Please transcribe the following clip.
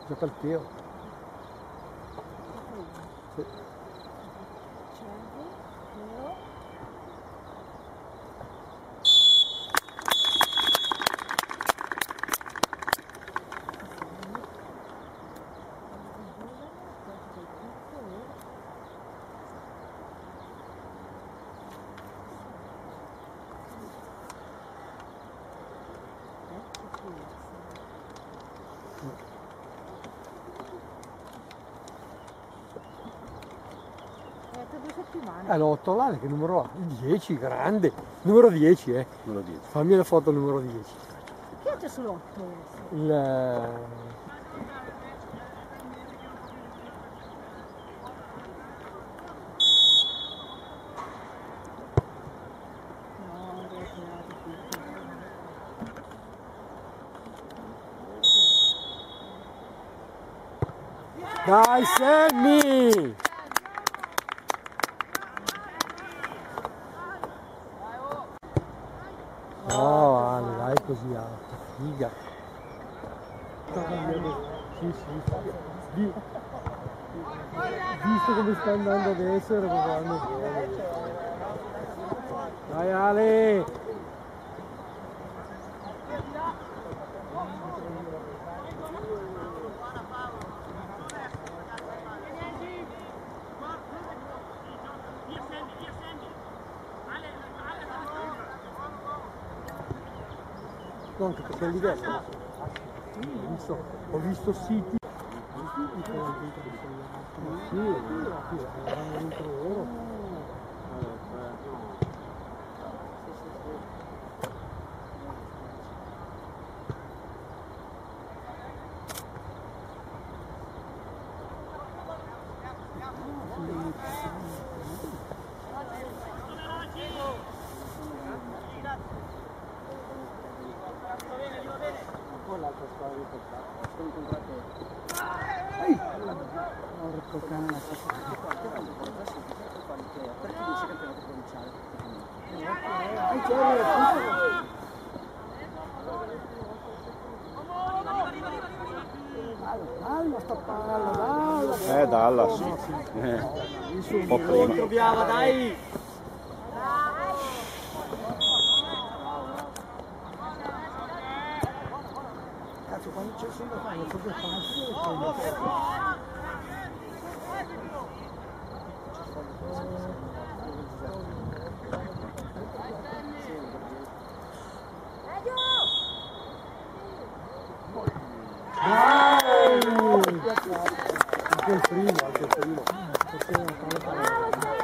Gioca il Teo. Sì. L'Ottolane che numero ha? Il 10, grande. Numero 10, Numero 10. Fammi la foto numero 10. Che c'è sull'8? Dai Sammy! No Ale, dai così alto, figa. Sì, sì. Visto come sta andando adesso era proprio anno buono. Dai Ale! No, anche perché è diverso. Ho visto siti. Sì, erano dentro loro. L'altra squadra di portato, sono incontrato. Porco cane la stessa. Perché dice campionato provinciale? Dalla sta palla, dalla. Dallas. Un po' prima. Troviamo, dai! Cazzo, quando c'è sempre da fare, proprio facile. Anche il primo.